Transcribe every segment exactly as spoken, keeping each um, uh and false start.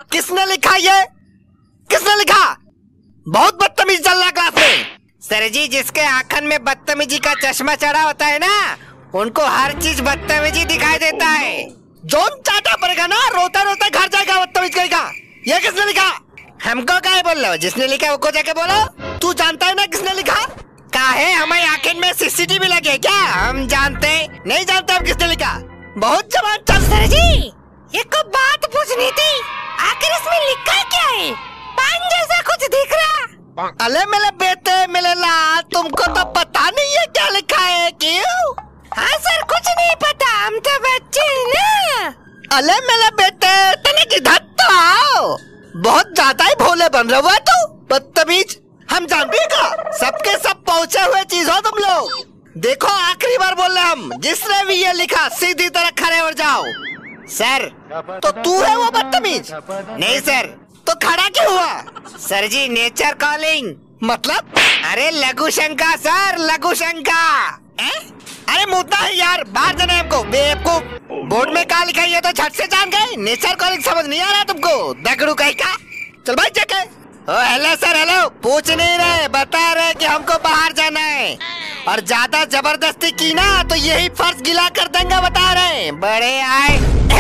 किसने लिखा ये? किसने लिखा? बहुत बदतमीज चल रहा क्लास में। सर जी, जिसके आंखन में बदतमीजी का चश्मा चढ़ा होता है ना, उनको हर चीज बदतमीजी दिखाई देता है। जोन चाटा पड़ेगा ना, रोता रोता घर जाएगा बदतमीज कहेगा। ये किसने लिखा? हमको क्या बोल रहे हो? जिसने लिखा वो को जाके बोलो। तू जानता है ना किसने लिखा? काहे हमारी आंखें में सीसीटीवी लगे क्या? हम जानते नहीं जानते हम किसने लिखा। बहुत जवान चल। सर जी, ये को बात पूछनी थी, आखिर इसमें लिखा क्या है? पान जैसा कुछ दिख रहा। अले मेरे बेटे मेरे लाल, तुमको तो पता नहीं है क्या लिखा है? क्यों? हाँ सर, कुछ नहीं पता, हम तो बच्चे ना। अले मेरे बेटे तने किधर तो आओ, बहुत ज्यादा ही भोले बन रहे हो तू, बदतमीज। हम जानते का सबके सब पहुँचे हुए चीज हो तुम लोग। देखो आखिरी बार बोल रहे हम, जिसने भी ये लिखा सीधी तरह खड़े हो जाओ। सर, तो तू है वो बदतमीज? नहीं सर। तो खड़ा क्यों हुआ? Sir ji, nature calling. मतलब? अरे लघु शंका सर, लघु शंका। अरे मुद्दा है यार, बाहर जाना है हमको। बेवकूफ, बोर्ड में क्या लिखा है तो झट से जान गए। नेचर कॉलिंग समझ नहीं आ रहा तुमको, दगड़ू कहीं का। चल भाई जाके। ओ हेलो सर, हेलो। पूछ नहीं रहे, बता रहे कि हमको बाहर जाना है, और ज्यादा जबरदस्ती की ना तो यही फर्श गिला कर देंगे, बता रहे। बड़े आए।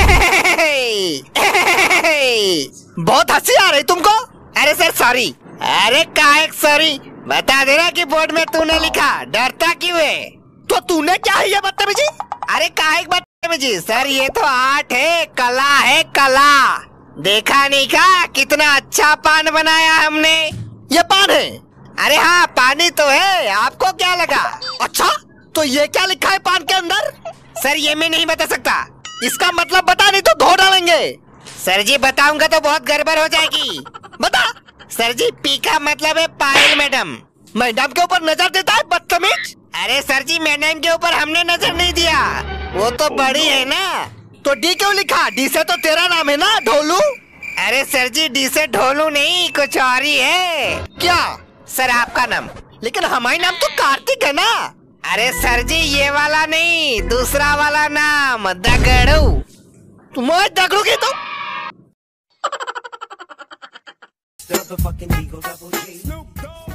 बहुत हंसी आ रही तुमको। अरे सर सॉरी। अरे काहे सॉरी, बता देना कि बोर्ड में तूने लिखा, डरता क्यों है? तो तूने क्या है ये बदतमीजी? अरे काहे बदतमीजी सर, ये तो आर्ट है, कला है, कला। देखा नहीं का कितना अच्छा पान बनाया हमने? ये पान है? अरे हाँ, पानी तो है, आपको क्या लगा? अच्छा, तो ये क्या लिखा है पान के अंदर? सर ये मैं नहीं बता सकता। इसका मतलब बता, नहीं तो धो डालेंगे। सर जी बताऊंगा तो बहुत गड़बड़ हो जाएगी। बता। सर जी, पी का मतलब है पायल मैडम। मैडम के ऊपर नजर देता है बदतमीज। अरे सर जी, मैडम के ऊपर हमने नजर नहीं दिया, वो तो बड़ी है ना। तो डी क्यों लिखा? डी से तो तेरा नाम है ना, ढोलू। अरे सर जी, डी से ढोलू नहीं, कुछ और ही है। क्या? सर आपका नाम। लेकिन हमारा नाम तो कार्तिक है ना। अरे सर जी, ये वाला नहीं, दूसरा वाला नाम, दगड़ू। तुम्हारे दगड़ू की तो